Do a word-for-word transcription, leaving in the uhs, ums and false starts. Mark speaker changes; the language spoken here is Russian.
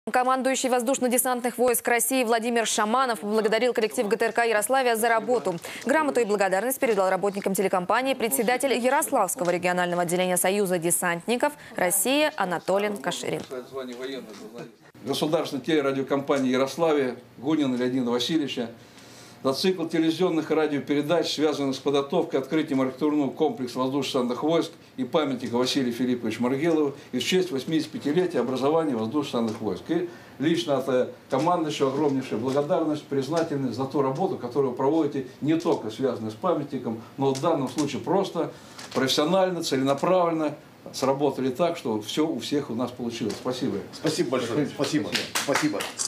Speaker 1: Командующий воздушно-десантных войск России Владимир Шаманов поблагодарил коллектив ГТРК Ярославия за работу. Грамоту и благодарность передал работникам телекомпании председатель Ярославского регионального отделения Союза десантников России Анатолий Каширин.
Speaker 2: Государственной телерадиокомпании Ярославия Гунина Леонида Васильевича за цикл телевизионных и радиопередач, связанных с подготовкой открытием архитектурного комплекса воздушно-десантных войск и памятника Василию Филипповичу Маргелову и в честь восьмидесятипятилетия образования воздушно-десантных войск. И лично от командующего огромнейшая благодарность, признательность за ту работу, которую вы проводите, не только связанную с памятником, но в данном случае просто профессионально, целенаправленно сработали так, что все у всех у нас получилось. Спасибо.
Speaker 3: Спасибо большое. Спасибо. Спасибо.